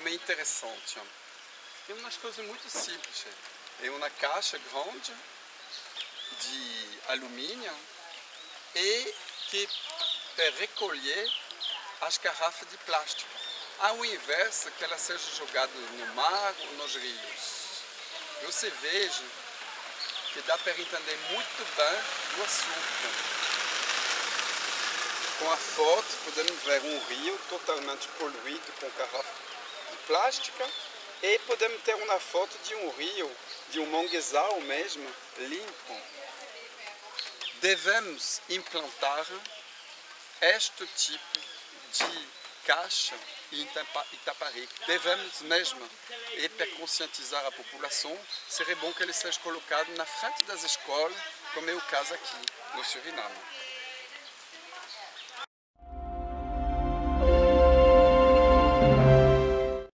como é interessante. É umas coisas muito simples. É uma caixa grande de alumínio e que para recolher as garrafas de plástico, ao invés que ela seja jogada no mar ou nos rios. Você veja que dá para entender muito bem o assunto. Com a foto podemos ver um rio totalmente poluído com garrafa de plástica e podemos ter uma foto de um rio, de um manguezal mesmo, limpo. Devemos implantar este tipo de caixa em Itaparica. Devemos mesmo, e para conscientizar a população, seria bom que ele seja colocado na frente das escolas, como é o caso aqui no Suriname.